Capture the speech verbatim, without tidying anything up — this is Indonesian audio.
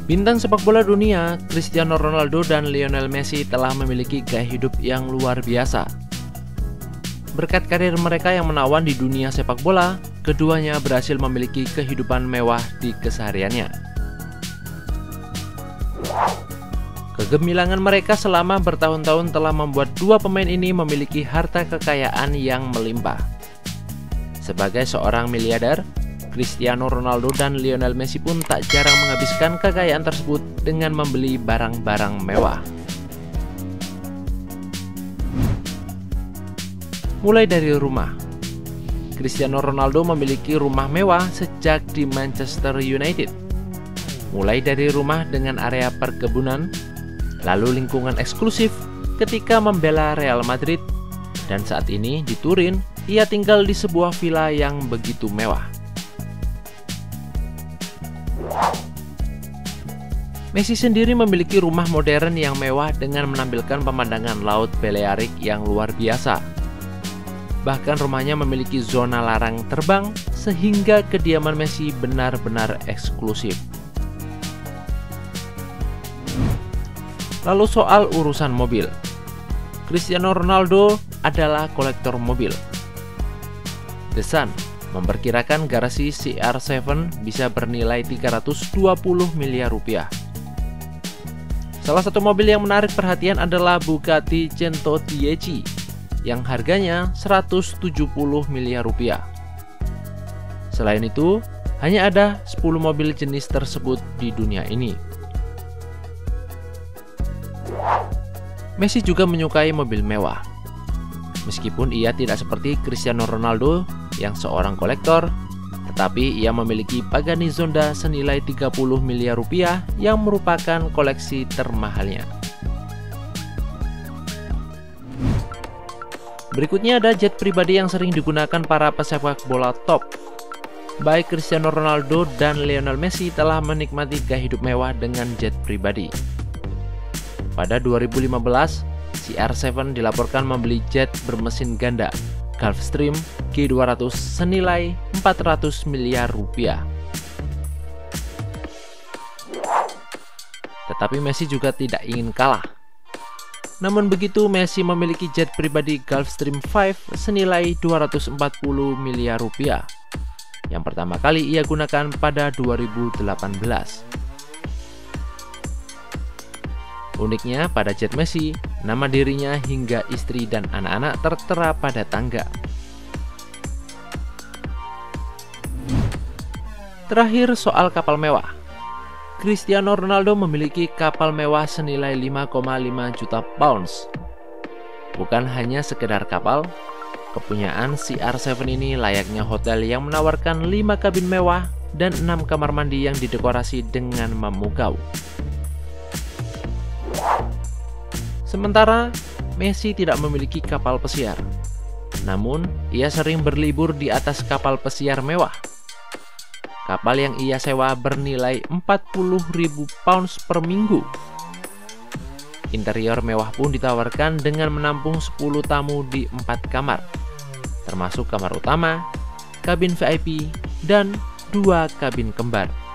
Bintang sepak bola dunia, Cristiano Ronaldo dan Lionel Messi telah memiliki gaya hidup yang luar biasa. Berkat karir mereka yang menawan di dunia sepak bola, keduanya berhasil memiliki kehidupan mewah di kesehariannya. Kegemilangan mereka selama bertahun-tahun telah membuat dua pemain ini memiliki harta kekayaan yang melimpah. Sebagai seorang miliarder, Cristiano Ronaldo dan Lionel Messi pun tak jarang menghabiskan kekayaan tersebut dengan membeli barang-barang mewah. Mulai dari rumah, Cristiano Ronaldo memiliki rumah mewah sejak di Manchester United. Mulai dari rumah dengan area perkebunan, lalu lingkungan eksklusif ketika membela Real Madrid, dan saat ini di Turin, ia tinggal di sebuah villa yang begitu mewah. Messi sendiri memiliki rumah modern yang mewah dengan menampilkan pemandangan laut Balearic yang luar biasa. Bahkan rumahnya memiliki zona larang terbang sehingga kediaman Messi benar-benar eksklusif. Lalu soal urusan mobil, Cristiano Ronaldo adalah kolektor mobil. The Sun memperkirakan garasi C R tujuh bisa bernilai tiga ratus dua puluh miliar rupiah. Salah satu mobil yang menarik perhatian adalah Bugatti Cento Dieci yang harganya seratus tujuh puluh miliar rupiah. Selain itu, hanya ada sepuluh mobil jenis tersebut di dunia ini. Messi juga menyukai mobil mewah. Meskipun ia tidak seperti Cristiano Ronaldo yang seorang kolektor, tetapi ia memiliki Pagani Zonda senilai tiga puluh miliar rupiah yang merupakan koleksi termahalnya. Berikutnya ada jet pribadi yang sering digunakan para pesepak bola top. Baik Cristiano Ronaldo dan Lionel Messi telah menikmati gaya hidup mewah dengan jet pribadi. Pada dua ribu lima belas, C R tujuh dilaporkan membeli jet bermesin ganda Gulfstream G dua ratus senilai empat ratus miliar rupiah. Tetapi Messi juga tidak ingin kalah. Namun begitu, Messi memiliki jet pribadi Gulfstream lima senilai dua ratus empat puluh miliar rupiah. Yang pertama kali ia gunakan pada dua ribu delapan belas. Uniknya pada jet Messi, nama dirinya hingga istri dan anak-anak tertera pada tangga. Terakhir soal kapal mewah. Cristiano Ronaldo memiliki kapal mewah senilai lima koma lima juta pounds. Bukan hanya sekedar kapal, kepunyaan C R tujuh ini layaknya hotel yang menawarkan lima kabin mewah dan enam kamar mandi yang didekorasi dengan memukau. Sementara Messi tidak memiliki kapal pesiar, namun ia sering berlibur di atas kapal pesiar mewah. Kapal yang ia sewa bernilai empat puluh ribu pounds per minggu. Interior mewah pun ditawarkan dengan menampung sepuluh tamu di empat kamar, termasuk kamar utama, kabin V I P, dan dua kabin kembar.